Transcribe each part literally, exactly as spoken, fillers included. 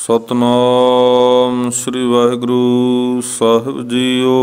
सतनाम श्री वाहिगुरु साहिब जीओ।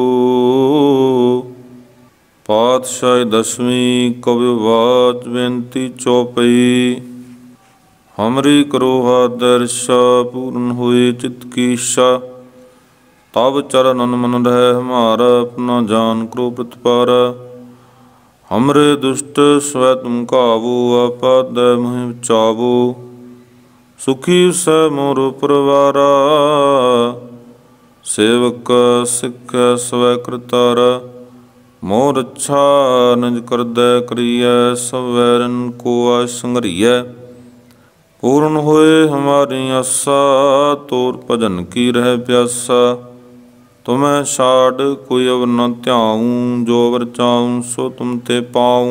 पातशाही दसवीं कविवाच बेनती चौपई। हमरी करो आदर्शा पूर्ण हुए चित्त की इच्छा। तब चरणन मन रह हमारा अपना जान करो प्रतिपारा। हमरे दुष्ट स्वै तुम काबू आपाद मुहि बचावो। सुखी स मोर परवारा सेवक सिख स्वै करतारा। मोर अच्छा निज करदै करिय सब वैरन को आश संघरिय। पूर्ण होए हमारी आसा तोर भजन की रह प्यासा। तुम्हें छाड़ कोई अवर न ध्याऊँ जो अवर चाहूँ सो तुम ते पाऊँ।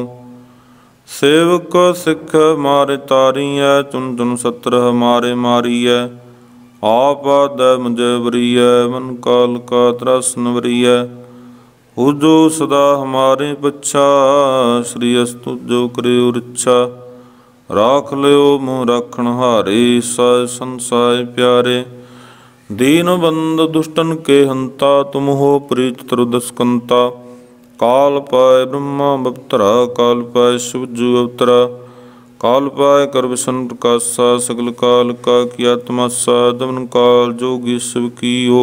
सेवक सिख मारे तारीय चुन चुन सत्र हमारे मारीय। आप आदे मुझे वरीय मन काल का त्रासन वरीय। हो जो सदा हमारे पच्छा श्री अस्तु जो करे उच्छा। राख लियो मोह राखण हारे साय संसाय प्यारे। दीन बंद दुष्टन के हंता तुम हो प्रीत त्रोदस्कंता। काल पाए ब्रह्मा बपतरा काल पाए शिवजू अवतरा। काल पाए कर विष्णु प्रकाशा सगल काल का किया तमाशा। दमन काल जोगी शिव कियो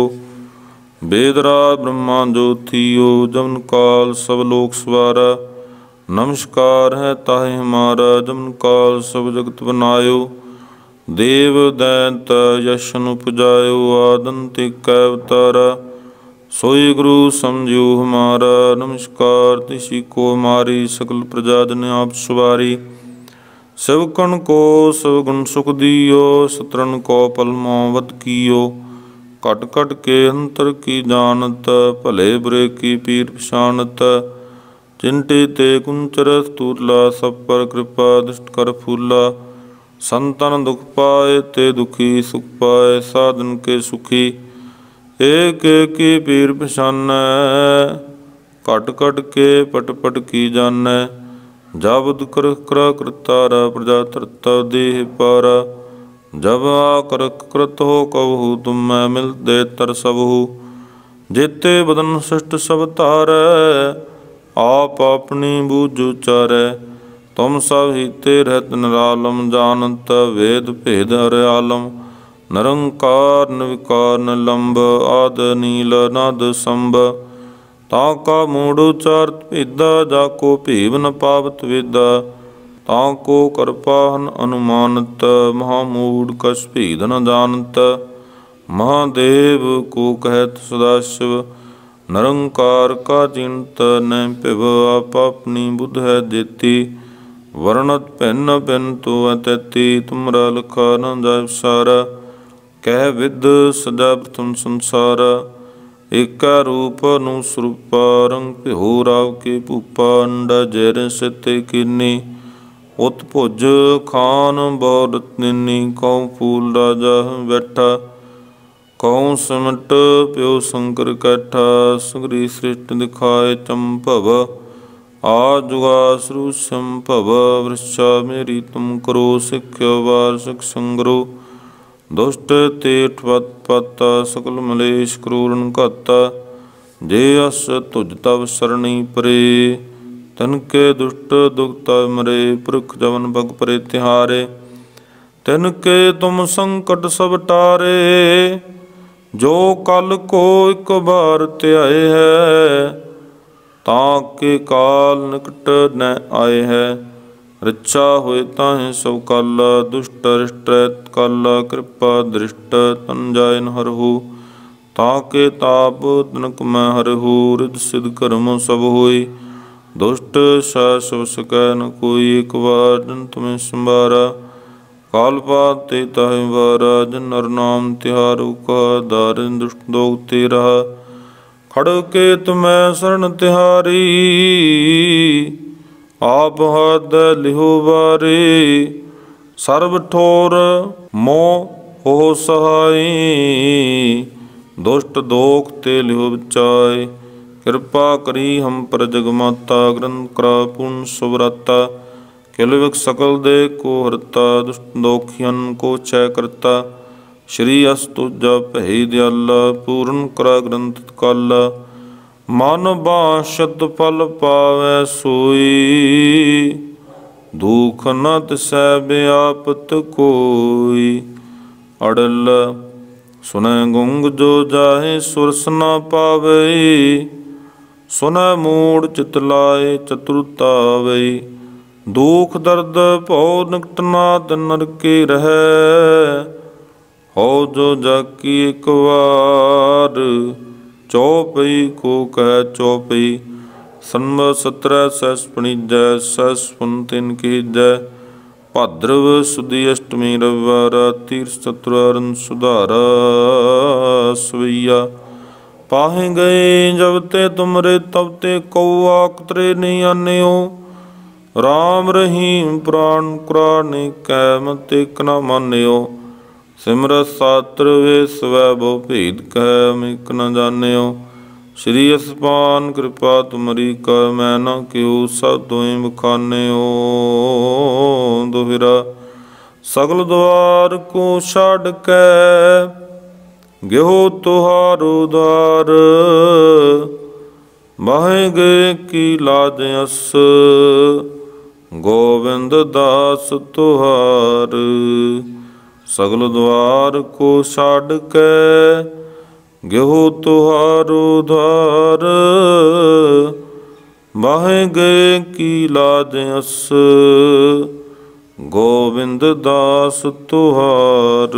वेदराज ब्रह्मा जो थियो। जमन काल सब लोक सवारा नमस्कार है ताहि हमारा। जमन काल सब जगत बनायो देव दैत यशन उपजायो। आदंतिक अवतारा सोई गुरु समझियो हमारा। नमस्कार तिसी को हमारी सकल प्रजा जन आप सवारी। सेवकन को सब गुण सुख दियो सत्रन को पल मोहब्बत कियो। कट कट के अंतर की जानत भले बुरे की पीर पछानत। चिंटे ते कुंचर स्तूला सब पर कृपा दुष्ट कर फूला। संतन दुख पाए ते दुखी सुख पाए साधन के सुखी। एक एक की पीर पछानै कट कट के पट पट की जानै। जब कर कर करतारा प्रजा तरता देह पारा। जब आकर कृत हो कबहू तुम मैं मिल दे तर सबहू। जेते बदन सृष्ट सब तारै आप अपनी बूझ उचारै। तुम सब हीते रहत निरालम जानत वेद भेद हर आलम। निरंकार निर्विकार निलंब आद नील नाद संभ। ताका मूढ़ उचारत भेदा जाको भीव न पावत वेदा। ताको कृपाहन अनुमानत महामूढ़ कछ भेद न जानत। महादेव को कहत सदाशिव निरंकार का चिंत न पिव। आप अपनी बुध है देती वर्णत भिन्न भिन्न तो तैती। तुमरा लिखा न जाय सारा कह विद सजा प्रथम संसारा। एका रूप नु स्वरूपा रंग पिहो राव के भूपा। अंडा जैर सिते कीनी उत भुज खान बहुत निनी। कौ फूल राजा बैठा कौ सिमट प्यो शंकर कैठा। सुगरी सृष्ट दिखाए चंभव आजुगा श्रु संभव। वृक्षा मेरी तुम करो सिख्यो वार्षिक संग्रो। दुष्ट तेठ पत पता सकल मलेश क्रूरन घाता। जे अस तुझ तब सरणी परे तिनके दुष्ट दुखता मरे। पुरख जवन भग परे तिहारे तिनके तुम संकट सब टारे। जो कल को एक बार त्याए है ताके काल निकट न आए है। रक्षा होए ताहि सब काला दुष्ट अरिष्ट काला। कृपा दृष्ट तन जाय न हरहु ताके ताप तनक मैं हरहु। रिद सिद्ध कर्म सब होई दुष्ट सा सब सकै न कोई। एक बार जन तुम्हें संभारा काल पात ते ताहि वारा। जन नर नाम तिहारु का दारिन दुष्ट दोग ते रहा। खड़ के तुम्हें शरण तिहारी आप हद लिहो बारे। सर्व ठोर मोह हो सहाय दुष्ट दोख ते लिहो बचाए। कृपा करी हम पर जगमाता ग्रंथ करा पूर्ण सुव्रता। किल विक सकल दे को हरता दुष्ट दोखियन को क्षय करता। श्री अस्तुजा भई दयाला, पूरन करा ग्रंथ काला। मन बाशत फल पावै सोई, दुख न तिसै व्यापत कोई। अड़ल सुनै गुंग जो जाहे, सुरस न पावै, सुनै मूढ़ चित लाए चतुरता वै। दुख दर्द भौ निकट नाथ नरके रहै, हो जो जाकी एक बार। चौपई को कह चौपई, सन्म सत्रह सहस पणिजै, सहस पुन तिन कीजै। भाद्रव सुदी अष्टमी रविवार, तीर्थ चतुरारन सुधारा सवैया। पाहे गए जब ते तुमरे, तब ते कौआ कतरे नहीं आन्यो। राम रहीम प्राण कुराने कै, मत एक न मान्यो। सिमरत सात्र वे स्वै, बहु भेद कह मिक न जान्यो। श्री असपान कृपा तुमरी कर, मैं न क्यों सब तुई बखान्यो। दोहरा सगल द्वार को छाड़ कै, गेहो तुहारो द्वार। बाहे गए की लाज अस, गोविंद दास तुहार। सगल द्वार को छाड़ कै, गेहो तुहारो द्वार। बाहे गए की लाज अस, गोविंद दास तुहार।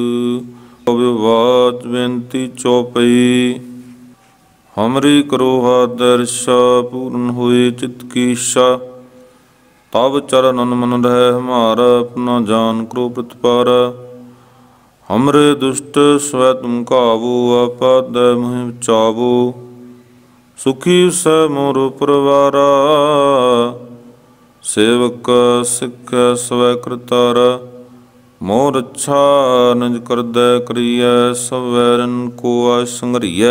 विवाद बेनती चौपई, हमरी करो आदर्शा, पूर्ण हुए चित्त की इच्छा। तब चरणन मन रह हमारा, अपना जान करो प्रतिपारा। हमरे दुष्ट स्वै तुम काबू, आपाद मुहि बचावो। सुखी सै मोर परवारा, सेवक सिख स्वै करतारा। मोर अच्छा निज करदै करियै, सब वैरन को आस संघरियै।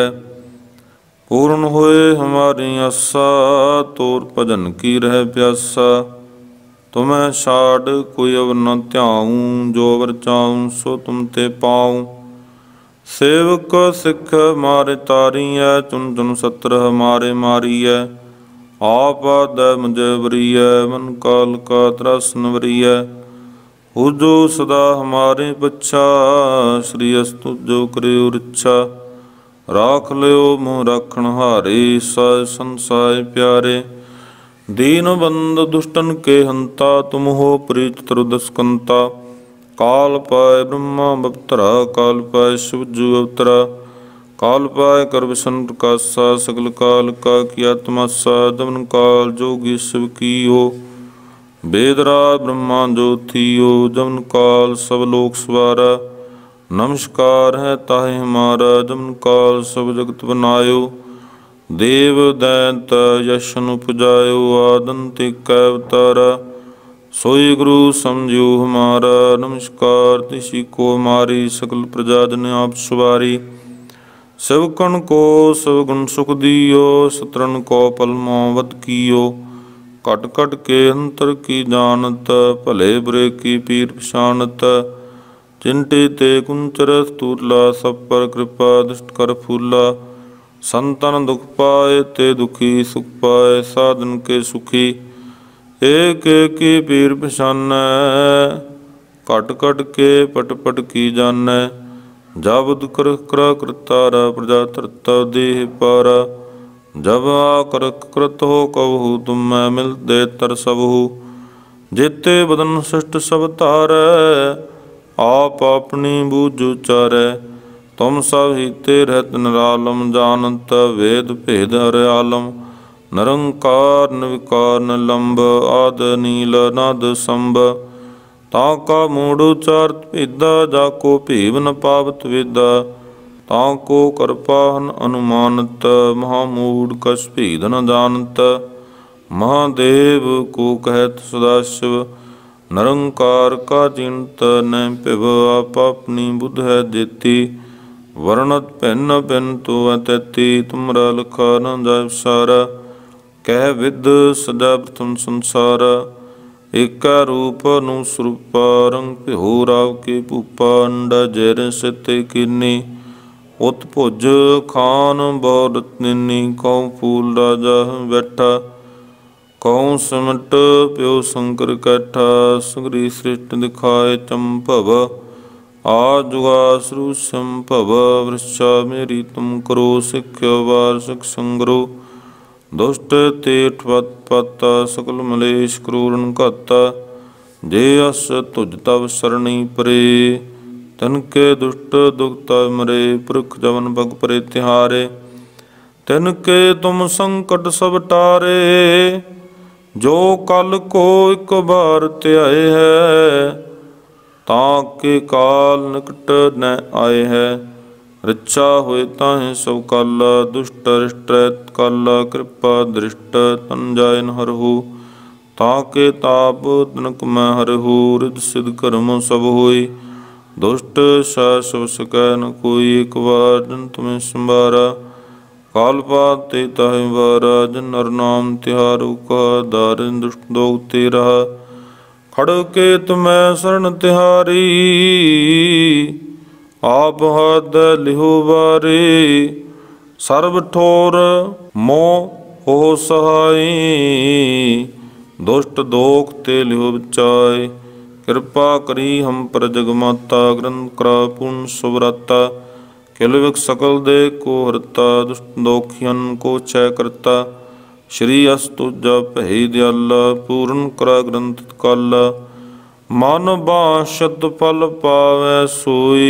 पूर्ण होए हमारी आसा, तोर भजन की रह प्यासा। तुम्हें छाड़ कोई अवर न ध्याऊं, जो अवर चाहूं सो तुम ते पाऊं। सेवक सिख मारे तारियै, चुन चुन सत्र हमारे मारियै। आप आदै मुझे वरियै, मन काल का त्रासन वरियै। हो जो सदा हमारे पच्छा, श्री अस्तु जो करे रक्षा। राख लियो मोह राखण हारे, साय संसाय प्यारे। दीन बंद दुष्टन के हंता, तुम हो प्रीत त्रोदस्कंता। काल पाए ब्रह्मा बपतरा, काल पाए शिव जू अवतरा। काल पाए कर विष्णु प्रकाशा, सगल काल का किया तमाशा। दमन काल जोगी शिव कीयो, वेदराज ब्रह्मा जो थियो। जमन काल सब लोक सवारा, नमस्कार है ताहे हमारा। जमन काल सब जगत बनायो, देव दैत यशन उपजायो। आदंत कै अवतारा, सोई गुरु समझियो हमारा। नमस्कार तिसी को हमारी, सकल प्रजा जन आप सवारी। सेवकन को सब गुण सुख दियो, सतरन को पल मोहब्बत कियो। कट कट के अंतर की जानत, भले बुरे की पीर पछानत। चिंटे ते कुंचर स्थूला, सब पर कृपा दुष्ट कर फूला। संतन दुख पाए ते दुखी, सुख पाए साधन के सुखी। एक एक की पीर पछानै, कट कट के पट पट की जानै। जब कर कर करतारा, प्रजा धरता देह पारा। जब आकर कृत हो कबहू, तुम मैं मिल दे तर सबहू। जेते बदन सृष्ट सब तारै, आप अपनी बूझ उचारै। तुम सब हीते रहत निरालम, जानत वेद भेद हर आलम। निरंकार निर्विकार निलंब, आद नील नाद संभ। ताका मूढ़ उचारत भेदा, जाको भीव न पावत वेदा। ताको कृपाहन अनुमानत, महामूढ़ कछ भेद न जानत। महादेव को कहत सदाशिव, निरंकार का चिंत न पिव। आप अपनी बुध है जेती, वर्णत भिन्न भिन्न तो तैती। तुमरा लखा न जाय सारा, कह विद सदा प्रथम संसारा। ਏਕੈ रूप नु स्वरूपा रंग भ्यो राव के भूपा अंडा जैर सिते कीनी उत भुज खान बौरत निनी कौ फूल राजा बैठा कौ सिमट प्यो शंकर कैठा सुगरी सृष्ट दिखाए चंभव आ जुगा सरू संभव वृषा मेरी तुम करो सिख्यो वार्षिक संग्रो दुष्ट तेठ पत पाता सकल मलेश क्रूरन घाता जे अस तुझ तव सरणी परे तनके दुष्ट दुखता मरे पुरख जवन भग परे तिहारे तिनके तुम संकट सब टारे जो कल को एक बार त्याए है ताके काल निकट न आए है रिचा होए ताहे सब काला दुष्ट रिष्ट काला कृपा दृष्ट तन जाय न हरहु ताके ताप तनक मैं हरहु रिद सिद्ध कर्म सब होई दुष्ट सा सब सकै न कोई एक बार जन तुम्हें संभारा काल पाते ताहि वारा जन नर नाम तिहारु का दारिन दुष्ट दोग तेरा खड़ के तुम्हें शरण तिहारी आप हद लिहो बारे सर्व ठोर मोह हो सहाय दुष्ट दोख ते लिहो बचाए कृपा करी हम पर जगमाता ग्रंथ करा पूर्ण सुव्रता किलविक सकल दे को हरता दुष्ट दोखियन को क्षय करता श्री अस्तु जप हे दयाला पूर्ण करा ग्रंथ काला मन बांछत फल पावै सोई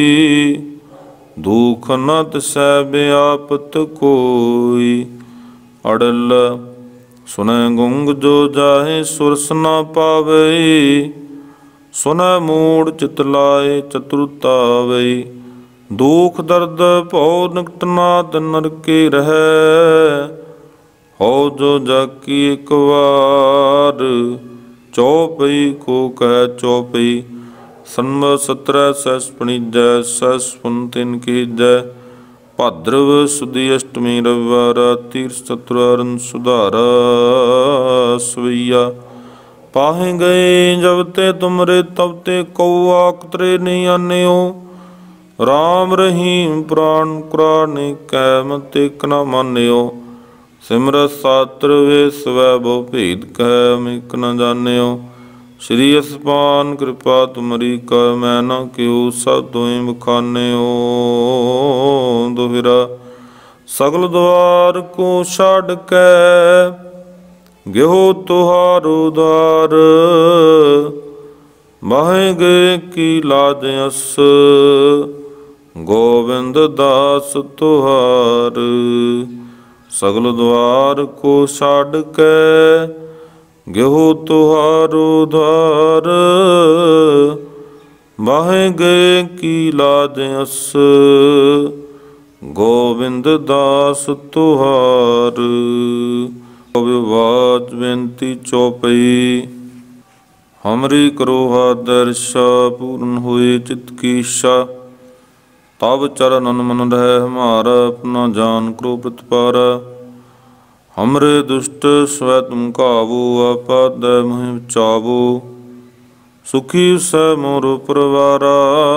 दुख न तिसै व्यापत कोई अड़ल सुनै गुंग जो जाहे सुरस न पावे सुनै मूढ़ चित लाए चतुरता वई दुख दर्द भौ निकट नाथ नरके रहै हो जो जाकी एक बार चौपई को कह चौपई सन्म सत्रह सहस पणिजै सहस पुनतिन की जय भाद्रव सुदी अष्टमी रविवार तीर्थ चतुरारन सुधारा सवैया पाहे गए जब ते तुमरे तब ते कौआ कतरे नहीं आने हो राम रहीम प्राण कुराने कैमत एक न मान्यो सिमरत सात्र वे स्वै बहु भेद कह मिक न जान्यो श्री असपान कृपा तुमरी कर मैं न क्यों सब तुम बखान्यो दोहरा सगल द्वार को छाड़ कै गेहो तुहारो द्वार बाहे गए की लाज अस गोविंद दास तुहार सगल द्वार को छाड़ कै गेहो तुहारो द्वार बाहे गए की लाज अस गोविंद दास तुहार विवाद बेनती चौपई हमरी करो आदर्शा पूर्ण हुए चित्त की इच्छा तब चरण मन रह हमारा अपना जान करो प्रतिपारा हमरे दुष्ट स्वै तुम काबू आपाद मुहि बचावो सुखी सै मोर परवारा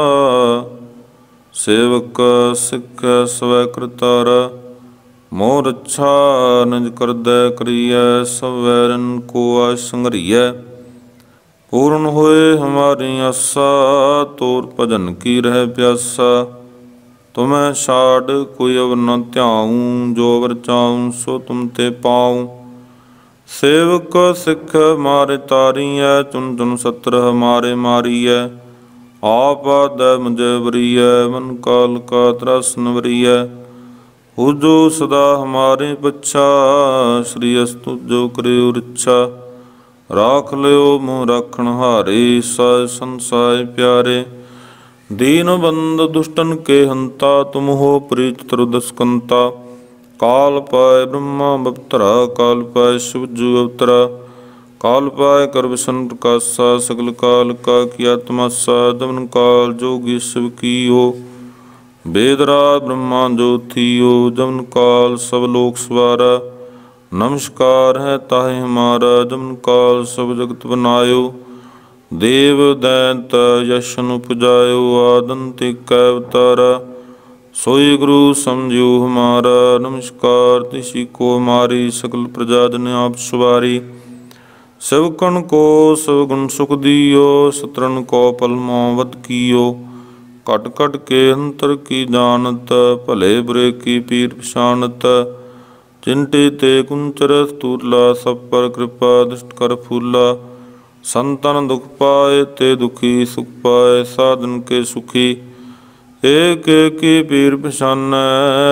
सेवक सिख स्वै करतारा मोर अच्छा निज करदै करिय सब वैरन को आश संघरिय पूर्ण होए हमारी आसा तोर भजन की रह प्यासा तुम्हें छाड़ कोई अवर न ध्याऊँ जो अवर चाहूँ सो तुम ते पाऊँ सेवक सिख मारे तारी है चुन चुन सत्र हमारे मारी है आप आद मुझे बरी है मन काल का त्रासन वरी है हो जो सदा हमारे बच्चा श्री अस्तु जो करे इच्छा राख लियो मुँह राखण हारे साय संसाय प्यारे दीन बंद दुष्टन के हंता तुम हो प्रीत त्रोदस्कंता काल पाए ब्रह्मा बपतरा काल पाए शिवजु अवतरा काल पाए कर विष्णु प्रकाशा सकल काल का किया तमाशा दमन काल जोगी शिव की हो वेदराज ब्रह्मा जो थी हो जमन काल सब लोक सवारा नमस्कार है ताहि हमारा, जमन काल सब जगत बनायो। देव दैत यशन उपजायो, आदंत कै अवतारा। सोई गुरु समझियो हमारा, नमस्कार तिसी को हमारी। सकल प्रजा जन आप सवारी, सेवकन को सब गुण सुख दियो। सतरन को पल मोहब्बत कियो, कट कट के अंतर की जानत। भले बुरे की पीर पिछानत, चिंटे ते कुंचर स्थूला। सब पर कृपा दुष्ट कर फूला। संतन दुख पाए ते दुखी, सुख पाए साधन के सुखी। एक एक की पीर पिछानै,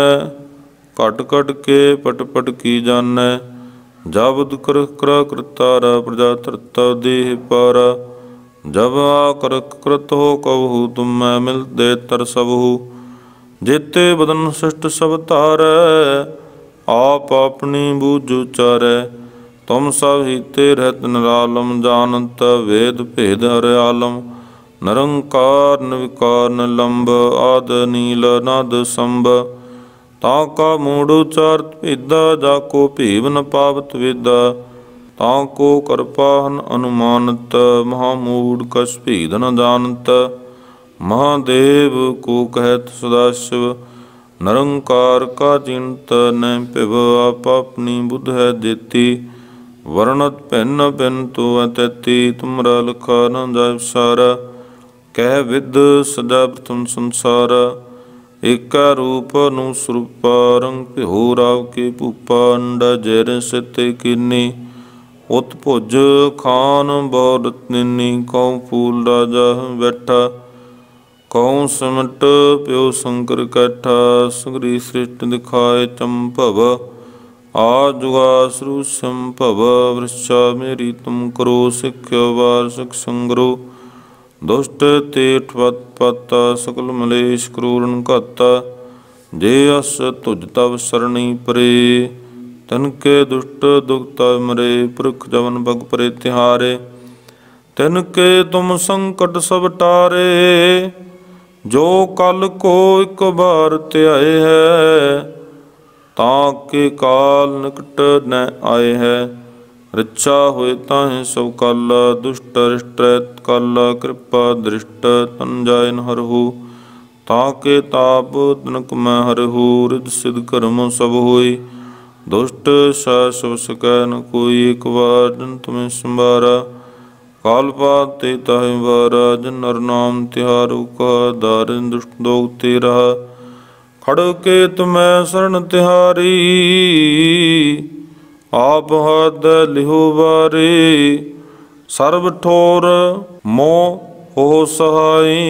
कट कट के पट पट की जानै। जाबद कर कर करतारा, प्रजा तरता देह पारा। जब आकर कृत हो कबहू, तुम मैं मिलते तर सबहू। जेते बदन सृष्ट सब तारै, आप अपनी बूझ उचारै। तुम सब हीते रहत निरालम, जानत वेद भेद हर आलम। निरंकार निर्विकार निलंब, आद नील नाद संभ। ताका मूढ़ उचारत भेदा, जाको भीव न पावत वेदा। ताको कृपाहन अनुमानत, महामूढ़ कछ भेद न जानत। महादेव को कहत सदाशिव, निरंकार का चिंत न पिव। आप अपनी बुध है देती, वर्णत भिन्न भिन्न तो तैती। तुमरा लखा न जाय सारा, कह विद सजा प्रथम संसारा। एका रूप नु स्वरूपा, रंग पिहो राव के भूपा। अंडा जैर सिते कीनी, उत भुज खान बहुत निनी। कौ फूल राजा बैठा, कौ सिमट प्यो शंकर कैठा। सगरी सृष्टि दिखाए चंभव, आजुगा श्रु संभव। वृक्षा मेरी तुम करो, सिख्य वार्षिक संग्रो। दुष्ट तेठ पत पाता, सकल मलेश क्रूरन घाता। जे अस तुझ तब सरणी परे, तनके दुष्ट दुखता मरे। पुरख जवन भग परे तिहारे, तिनके तुम संकट सब टारे। जो कल को एक बार त्याए है, ताके काल निकट न आए है। रिचा होए ताहि सब काला, दुष्ट अरिष्ट काला। कृपा दृष्ट तन जाय न हरहु, ताके ताप तनक मैं हरहु। रिद सिद्ध कर्म सब होई, दुष्ट सा सब सकै न कोई। एक बार जन तुम्हें संभारा, काल पात ते ताहि वारा। जन नर नाम तिहारो कहा, दारिन दुष्ट दोग ते रहा। खड़ के तुम्हें शरण तिहारी, आप हद लिहो बारे। सर्व ठोर मोह हो सहाई,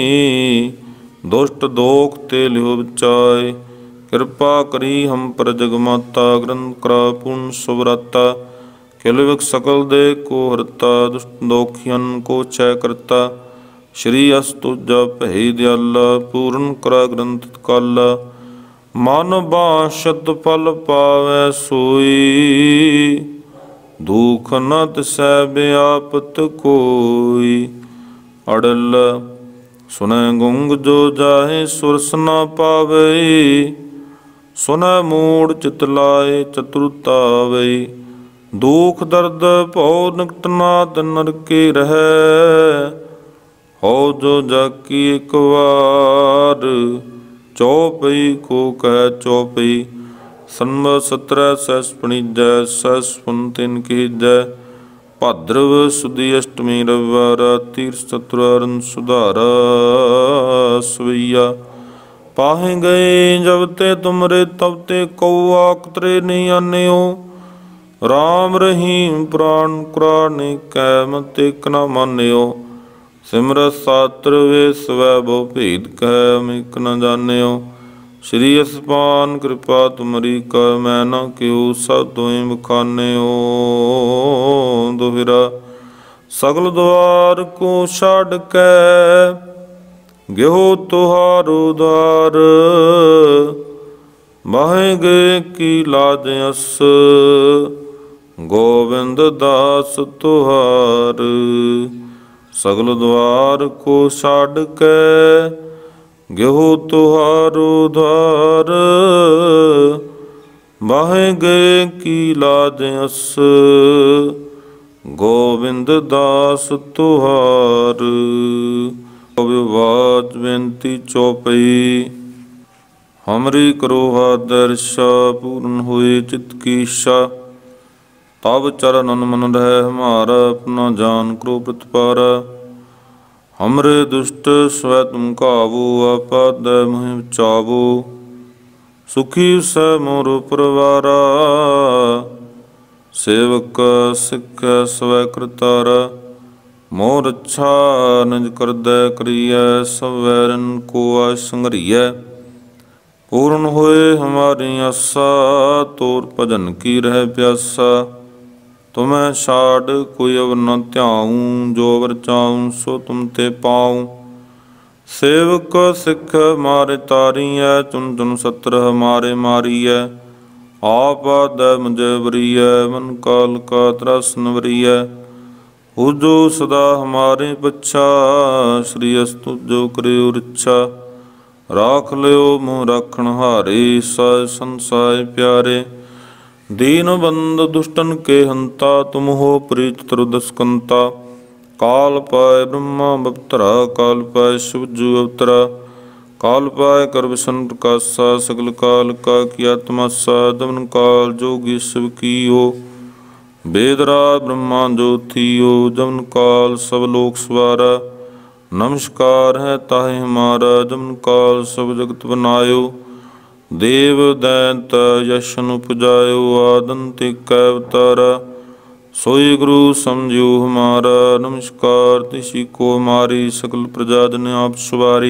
दुष्ट दोख ते लिहो बचाए। कृपा करी हम पर जगमाता, ग्रंथ करा पूर्ण सुव्रता। किलविक सकल दे को हरता, दुष्ट दोखियन को क्षय करता। श्री अस तुझा भय दयाला, पूर्ण करा ग्रंथ काला। मन बांछत फल पावै सोई, दुख न तिसै व्यापत कोई। अड़ल सुनै गुंग जो जाहे, सुरस न पावै। सुनै मूढ़ चित लाए, चतुरता वै। दुख दर्द भौ निकट नाथ नरके रहै। हो जो जाकी एक बार, चौपई को कह चौपई। सन्म सत्रह सहस पणिजै, सहस पुन तिन कीजै। भाद्रव सुदी अष्टमी रविवारा, तीर्थ चतुरारन सुधारा सवैया। पाहे गए जब ते तुमरे, तब ते कौआ कतरे नहीं आन्यो। राम रहीम प्राण कुराने, कै मत एक न मान्यो। सिमरत सात्र वे स्वै, बहु भेद कह अमिक न जान्यो। श्री असपान कृपा तुमरी कर, मैं न क्यों सब तुम बखान्यो। दोहरा सगल द्वार को छाड़ कै, गेहो तुहारो द्वार। बाहे गए की लाज अस, गोविंद दास तुहार। सगल द्वार को छाड़ कै, गेहो तुहारो द्वार। बाहे गए की लाज अस, गोविंद दास तुहार। विवाद बेनती चौपई, हमरी करो आदर्शा, पूर्ण हुए चित्त की इच्छा। तब चरणन मन रह हमारा, अपना जान करो प्रतिपारा। हमरे दुष्ट स्वै तुम काबू, आपद मुहि बचावो। सुखी सै मोर परवारा, सेवक सिख स्वै करतारा। मोर अच्छा निज करदै करिय, सब वैरन को आय संघरिय। पूर्ण होए हमारी आसा, तोर भजन की रह प्यासा। तुम्हें छाड़ कोई अवर न ध्याऊँ, जो अवर चाहूँ सो तुम ते पाऊँ। सेवक सिख मारे तारिय, चुन चुन सत्र हमारे मारिय। आप आदे मुझे वरिय, मन काल का त्रासन वरिय। हो जो सदा हमारे बच्चा, श्री अस्तु जो करे रिच्छा। राख लियो मोह राखण हारे, साय संसाय प्यारे। दीन बंद दुष्टन के हंता, तुम हो प्रीत त्रोदस्कंता। काल पाए ब्रह्मा बपतरा, काल पाए शिव जू अवतरा। काल पाए कर विष्णु प्रकाशा, सगल काल का किया तमाशा। दमन काल जोगी शिव कीयो, वेदराज ब्रह्मा जो थियो। जमन काल सब लोक सवारा, नमस्कार है ताहि हमारा। जमन काल सब जगत बनायो, देव दैत यशन उपजायो। आदंतिक अवतारा, सोई गुरु समझियो हमारा। नमस्कार तिसी को हमारी, सकल प्रजा जन आप सवारी।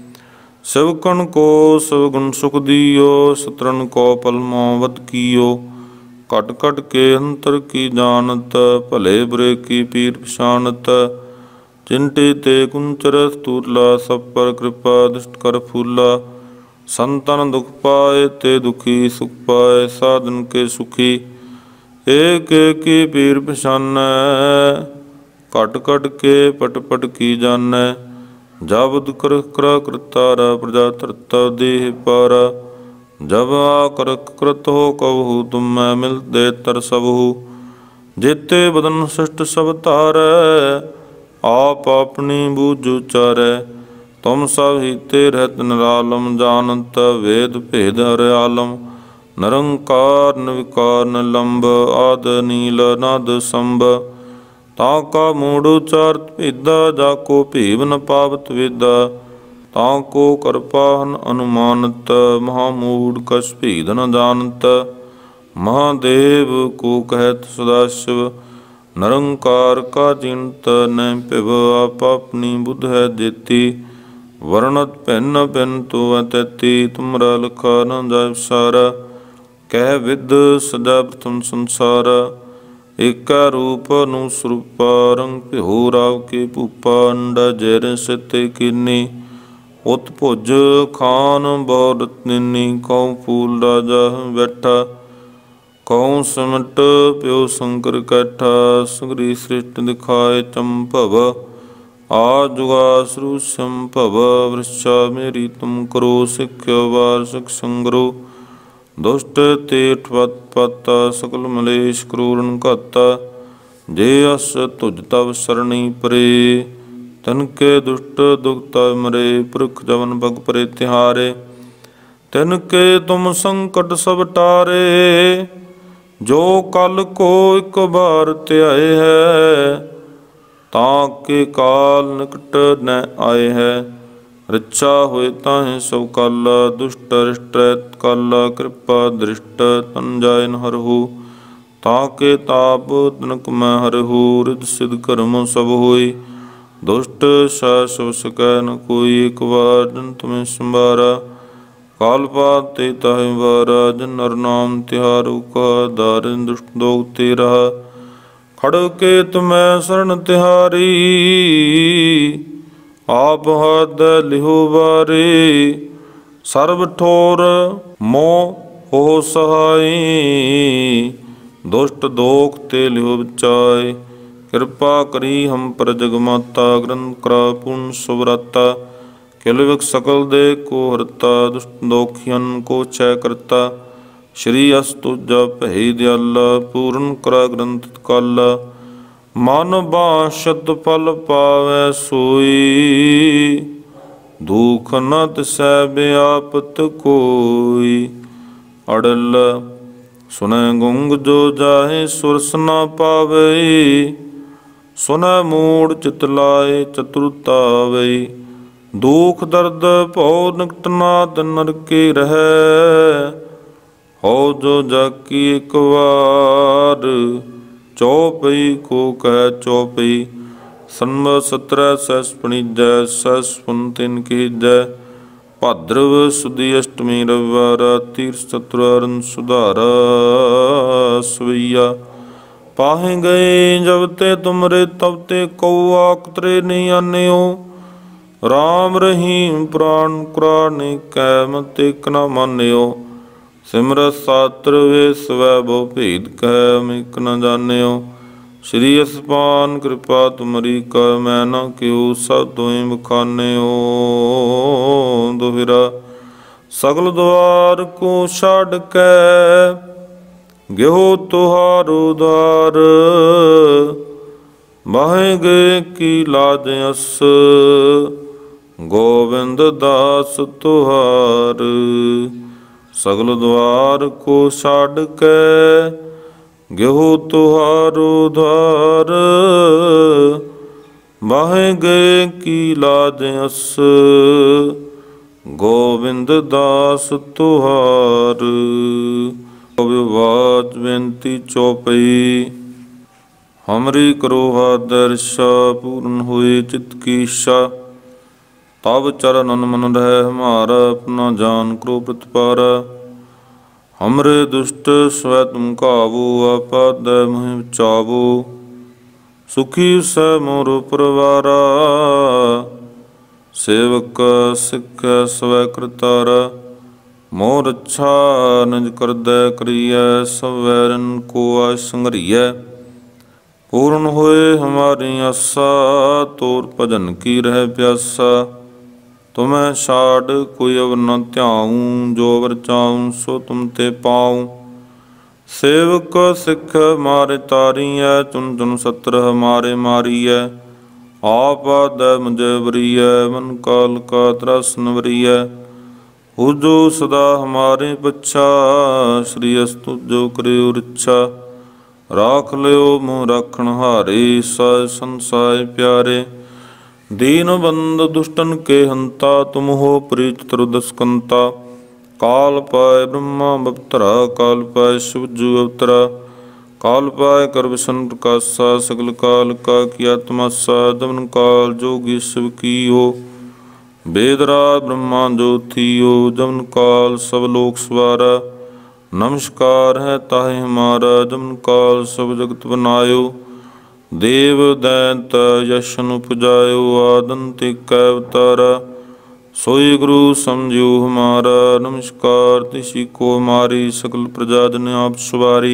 सेवकन को सब गुण सुख दियो, सत्रन को पल मोहब्बत कियो। कट कट के अंतर की जानत, भले बुरे की पीर पछानत। चिंटे ते कुंचर स्तूला, सब पर कृपा दुष्ट कर फूला। संतन दुख पाए ते दुखी, सुख पाए साधन के सुखी। एक एक की पीर पछानै, कट कट के पट पट की जानै। जब कर कर करतारा, प्रजा तरता देह पारा। जब आकर कृत हो कबहू, तुम मैं मिल दे तर सबहू। जेते बदन सृष्ट सब तारै, आप अपनी बूझ उचारै। तुम सब हीते रहत निरालम, जानत वेद भेद हर आलम। निरंकार निर्विकार निलंब, आद नील नाद संभ। ताका मूढ़ उचारत भेदा, जाको भीव न पावत वेदा। ताको कृपाहन अनुमानत, महामूढ़ कछ भेद न जानत। महादेव को कहत सदाशिव, निरंकार का चिंत न पिव। आप अपनी बुध है जेती, वर्णत भिन्न भिन्न तो तैती। तुमरा लखा न जाय सारा, कह विद सजा प्रथम संसारा। एका रूप नु स्वरूपा, रंग पिहो राव के भूपा। अंडा जैर सिते कीनी, उत भुज खान बहुत नीनी। कौ फूल राजा बैठा, कौ सिमट प्यो शंकर कैठा। सुगरी सृष्ट दिखाए चंभव, आजुगा श्रु संभव। वृक्षा मेरी तुम करो, सिख्यो वार्षिक संग्रो। दुष्ट तेठ पत पता, सकल मलेश क्रूरन घाता। जे अस तुझ तब सरणी परे, तनके दुष्ट दुखता मरे। पुरख जवन भग परे तिहारे, तिनके तुम संकट सब टारे। जो कल को एक बार त्याए है, ताके काल निकट न आए है। रिच्छा होए ताहि सब काला, दुष्ट रिष्ट काला। कृपा दृष्ट तन जाय न हरहु, ताके ताप तनक मैं हरहु। रिद सिद्ध कर्म सब होई, दुष्ट सा सब सकै न कोई। एक बार जन तुम्हें संभारा, काल पात ते ताहि वारा। जन नर नाम तिहारु का, दारिन दुष्ट दोग ते रहा। खड़ के तुम्हें शरण तिहारी, आप हद लिहो बारी। सर्व ठोर मोह हो सहाई, दुष्ट दोख ते लिहो बचाए। कृपा करी हम पर जगमाता, ग्रंथ करा पूर्ण सुव्रता। किल विक सकल दे को हरता, दुष्ट दोखियन को क्षय करता। श्री अस्तुजा भई दयाला, पूरन करा ग्रंथ काला। मन बाशत फल पावै सोई, दुख न तिसै व्यापत कोई। अड़ल सुनै गुंग जो जाहे, सुरस न पावै, सुनै मूढ़ चित लाए चतुरता वै। दुख दर्द भौ निकट नाथ नरके रहै, हो जो जाकी एक बार। चौपई को कह चौपई, सन्म सत्रह सहस पणिजै, सहस पुन तिन कीजै। भाद्रव सुदी अष्टमी रविवार, तीर्थ चतुरारन सुधारा सवैया। पाहे गए जब ते तुमरे, तब ते कौआ कतरे नहीं आन्यो। राम रहीम प्राण कुराने कै, मत एक न मान्यो। सिमरत सात्र वे स्वै, बहु भेद कह मिक न जान्यो। श्री असपान कृपा तुमरी कर, मैं न क्यों सब तुई बखान्यो। दोहरा सगल द्वार को छाड़ कै, गेहो तुहारो द्वार। बाहे गए की लाज अस, गोविंद दास तुहार। सगल द्वार को छाड़ कै, गेहो तुहारो द्वार। बाहे गए की लाज अस, गोविंद दास तुहार। विवाद बेनती चौपई, हमरी करो आदर्शा, पूर्ण हुए चित्त की इच्छा। तब चरणन मन रह हमारा, अपना जान करो प्रतिपारा। हमरे दुष्ट स्वै तुम काबू, आपाद मुहि बचावो। सुखी सै मोर परवारा, सेवक सिख स्वै करतारा। मोर अच्छा निज करदै करियै, सब वैरन को आय संघरियै। पूर्ण होए हमारी आसा, तोर भजन की रह प्यासा। तुम्हें छाड़ कोई अवर न ध्याऊं, जो अवर चाहूं सो तुम ते पाऊं। सेवक सिख मारे तारियै, चुन चुन सत्र हमारे मारियै। आप आदै मुझे वरियै, मन काल का त्रासन वरियै। हो जो सदा हमारे पच्छा, श्री अस्तु जो करे रक्षा। राख लियो मुँह राखण हारे, साय संसाय प्यारे। दीन बंद दुष्टन के हंता, तुम हो प्रीत त्रोदस्कंता। काल पाए ब्रह्मा बपतरा, काल पाए शिव जू अवतरा। काल पाए कर विष्णु प्रकाशा, सगल काल का किया तमाशा। दमन काल जोगी शिव कीयो, वेदराज ब्रह्मा जो थियो। दमन काल सब लोक सवारा, नमस्कार है ताहे हमारा। दमन काल सब जगत बनायो, देव दैत यशन उपजायो। आदंत कै अवतारा, सोई गुरु समझियो हमारा। नमस्कार तिसी को हमारी, सकल प्रजा जन आप सवारी।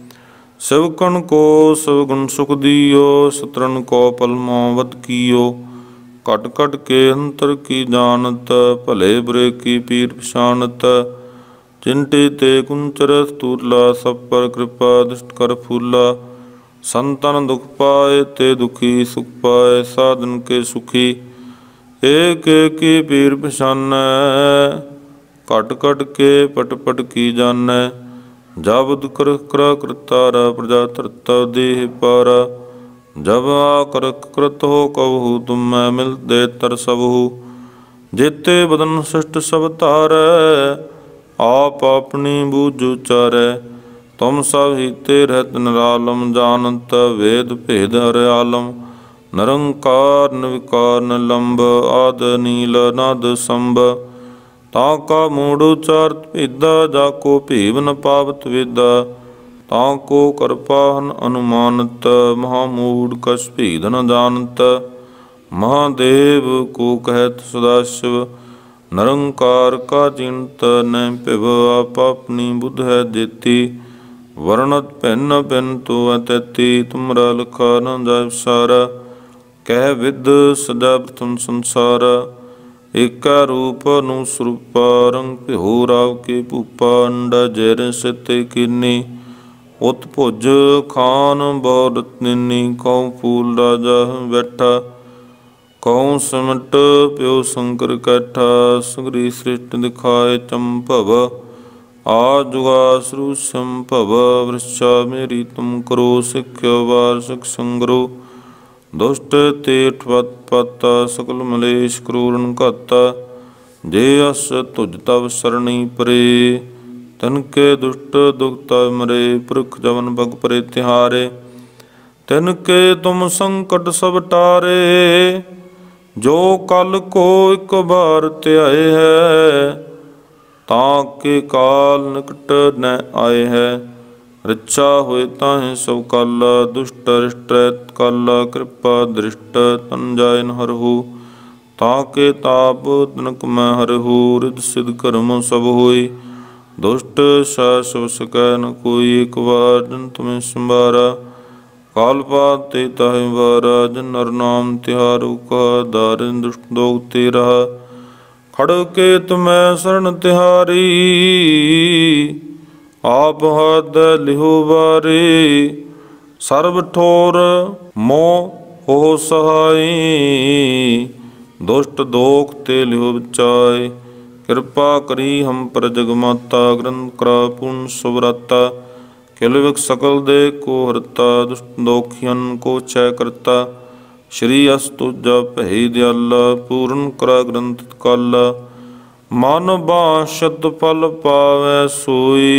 सेवकन को सब गुण सुख दियो, सतरन को पल मोहब्बत कियो। कट कट के अंतर की जानत, भले बुरे की पीर पछानत। चिंटे ते कुंचर स्थूला, सब पर कृपा दुष्ट कर फूला। संतन दुख पाए ते दुखी, सुख पाए साधन के सुखी। एक एक की पीर पछानै, कट कट के पट पट की जानै। जब कर कर करतारा, प्रजा धरता देह पारा। जब आकर कृत हो कबहू, तुम मैं मिल दे तर सबहू। जेते बदन सृष्ट सब तारै, आप अपनी बूझ उचारै। तुम सब हीते रहत निरालम, जानत वेद भेद हर आलम। निरंकार निर्विकार निलंब, आद नील नाद संभ। ताका मूढ़ उचारत भेदा, जाको भीव न पावत वेदा। ताको कृपाहन अनुमानत, महामूढ़ कछ भेद न जानत। महादेव को कहत सदाशिव, निरंकार का चिंत न पिव। आप अपनी बुध है जेती, वर्णत भिन्न भिन्न तो अतैती। तुमरा लखा न जाय सारा, कह विद सदा प्रथम संसारा। ਏਕੈ रूप नु स्वरूपा रंग भ्यो राव के भूपा अंडा जैर सिते कीनी उत भुज खान बहुत निनी कौ फूल राजा बैठा कौ सिमट प्यो शंकर कैठा सुगरी सृष्ट दिखाए चंभव आ जुगा सरू संभव वृषा मेरी तुम करो सिख्य वार्षिक संग्रो दुष्ट तेठ पत पता सकल मलेश क्रूरन घाता जे अस तुझ तव सरणी परे तनके दुष्ट दुखता मरे पुरख जवन भग परे तिहारे तिनके तुम संकट सब टारे जो कल को एक बार त्याए है ताके काल निकट न आए है रिचा होए ताहे सब काला दुष्ट रिष्ट काला कृपा दृष्ट तन जाय न हरहु ताके ताप तनक मैं हरहु रिद सिद्ध कर्म सब होई दुष्ट सास सकै न कोई एक बार जन तुम्हें संभारा काल पात ते ताहि वारा जन नर नाम तिहारु का दारिन दुष्ट दोग तेरा खड़ के तुम्हें शरण तिहारी आप हद लिहो बारे सर्व ठोर मोह हो सहाय दुष्ट दोख ते लिहो बचाए कृपा करी हम पर जगमाता ग्रंथ करा पूर्ण सुव्रता किलविक सकल दे को हरता दुष्ट दोखियन को क्षय करता श्री अस्तु जप हे दयाला पूर्ण करा ग्रंथ काला मन बांछत फल पावै सोई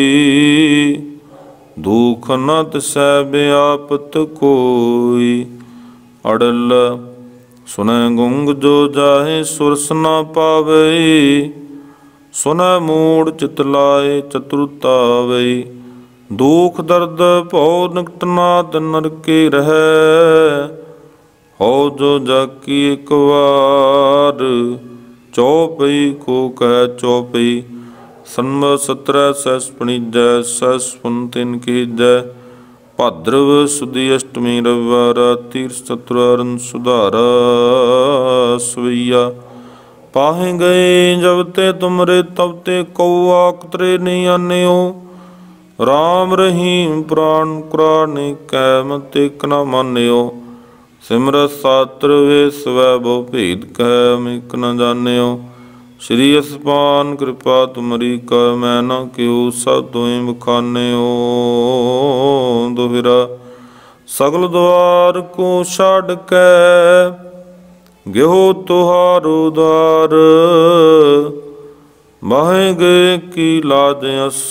दुख न तिसै व्यापत कोई अड़ल सुनै गुंग जो जाहे सुरस न पावे सुनै मूढ़ चित लाए चतुरता वई दुख दर्द भौ निकट नाथ नरके रहै हो जो जाकी एक बार चौपई को कह चौपई सन्म सत्रह सहस पणिजै सहस पुनतिन कीजै भाद्रव सुदी अष्टमी रविवार तीर्थ चतुरारन सुधारा सवैया पाहे गए जब ते तुमरे तब ते कौआ कतरे नहीं आन्यो राम रहीम प्राण कुराने कैमत एक न मान्यो सिमरत सात्र वे स्वै बहु भेद कह मिक न जान्यो श्री असपान कृपा तुमरी कर मैं न क्यों सब तुम बखान्यो दोहरा सगल द्वार को छाड़ कै गेहो तुहारो द्वार बाहे गए की लाज अस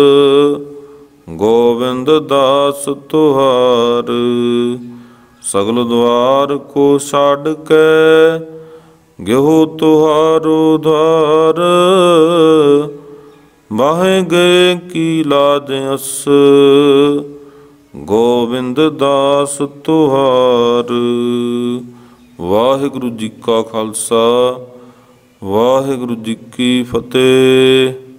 गोविंद दास तुहार सगल द्वार को छाड़ कै गेहो तुहारो द्वार बाहे गए की लाज अस गोविंद दास तुहार। वाहिगुरु जी का खालसा वाहिगुरु जी की फतेह।